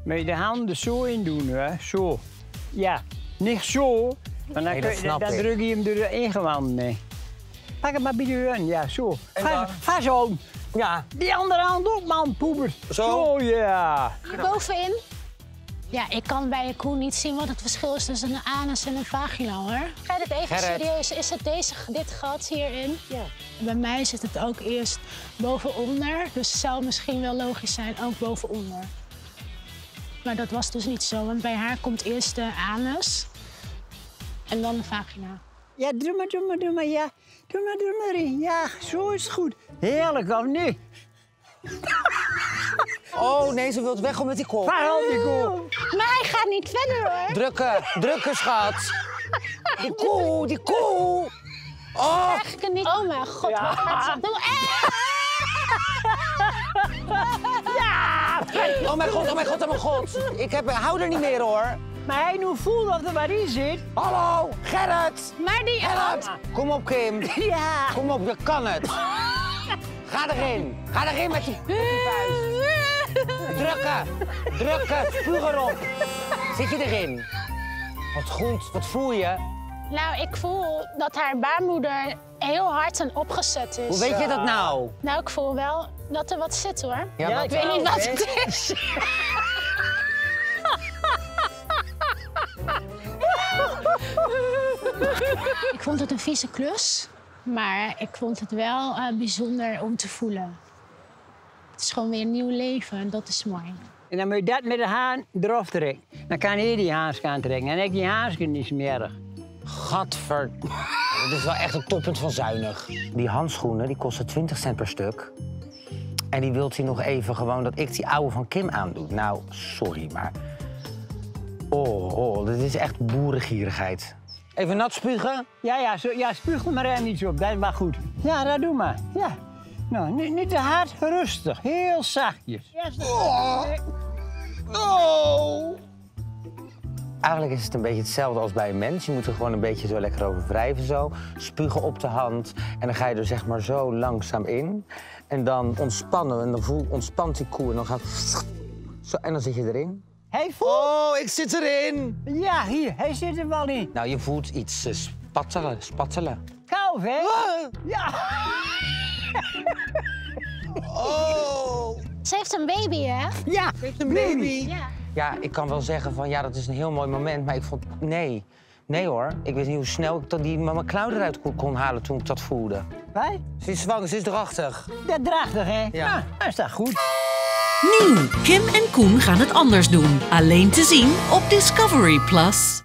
Moet je de handen zo in doen, hè? Zo. Ja, niet zo. Maar dan, dan druk je hem door de ingewanden mee. Pak hem maar bij de hun, ja, zo. Vast houden. Ja. Die andere hand ook, man, poeper. Zo, ja. Bovenin. Ja, ik kan bij een koe niet zien wat het verschil is tussen een anus en een vagina, hoor. Ga je dit even serieus? Is het dit gat hierin? Ja. Bij mij zit het ook eerst bovenonder. Dus het zou misschien wel logisch zijn, ook bovenonder. Maar dat was dus niet zo, want bij haar komt eerst de anus en dan de vagina. Ja, doe maar, ja. Doe maar in. Ja, zo is het goed. Heerlijk, of niet? Oh, nee, ze wil weg om met die kop. Waar al die koe? Maar hij gaat niet verder, hoor. Drukken, schat. Die koe. Oh. Eigenlijk niet. Oh mijn god, wat gaat ze doen? Ja! Oh mijn god. Hou er niet meer, hoor. Maar hij nu voelt of er maar in zit. Hallo, Gerrit. Maar die... Gerrit. Kom op, Kim. Ja. Kom op, je kan het. Ga erin met die vuist. Drukken, spuug erop. Zit je erin? Wat goed, wat voel je? Nou, ik voel dat haar baarmoeder heel hard en opgezet is. Hoe weet je dat nou? Nou, ik voel wel dat er wat zit, hoor. Ja, ik weet niet wat het is. Ik vond het een vieze klus, maar ik vond het wel bijzonder om te voelen. Het is gewoon weer een nieuw leven en dat is mooi. En dan moet je dat met de haan erop trekken. Dan kan hij die haarske aantrekken en ik die haarske niet smerig. Gadver. Dit is wel echt een toppunt van zuinig. Die handschoenen die kosten 20 cent per stuk. En die wilt hij nog even gewoon dat ik die oude van Kim aandoe. Nou, sorry, maar... Oh, dit is echt boerengierigheid. Even nat spugen? Ja, spuug er maar niet op, dat is wel goed. Ja, dat doe maar. Ja. Nou, niet te hard, rustig, heel zachtjes. Eigenlijk is het een beetje hetzelfde als bij een mens. Je moet er gewoon een beetje zo lekker over wrijven, zo. Spugen op de hand. En dan ga je er zeg maar zo langzaam in. En dan ontspannen. En dan ontspant die koe. En dan gaat... Zo, en dan zit je erin. Hij voelt... Oh, ik zit erin! Ja, hier, hij zit er wel in. Nou, je voelt iets spattelen. Kalf, hè? Ja. Oh! Ze heeft een baby, hè? Ja, Ze heeft een baby. Ja. Ja, ik kan wel zeggen van ja, dat is een heel mooi moment, maar ik vond... Nee. Nee hoor. Ik wist niet hoe snel ik die mijn klauw eruit kon halen toen ik dat voelde. Wij? Ze is zwanger, ze is drachtig. Dat drachtig, hè? Ja. Nou, dat is dat goed. Nieuw, Kim en Koen gaan het anders doen. Alleen te zien op Discovery+.